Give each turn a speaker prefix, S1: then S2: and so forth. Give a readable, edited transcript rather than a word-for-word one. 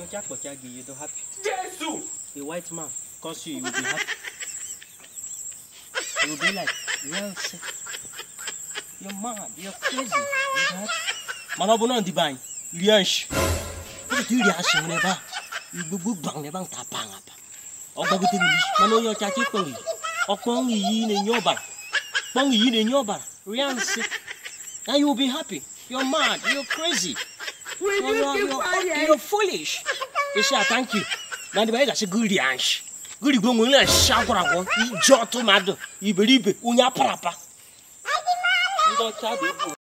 S1: You don't happy.
S2: Jesus!
S1: A white man cause you will be happy. You will be like, well sick. You're mad, you're crazy. You're happy. Manobo no divine. Liansh. What do you ask me never? You bang never tapang up. Or go to English. Mano your chatty pongy. Or pongy in your bar. Pongy in your bar. Rian sick. Now you will be happy. You're mad, you're crazy. You're foolish. You say thank you. Now the way that's a good yansh. Good go on and shout around. You jot to mad. You believe it. Unya prapa. You don't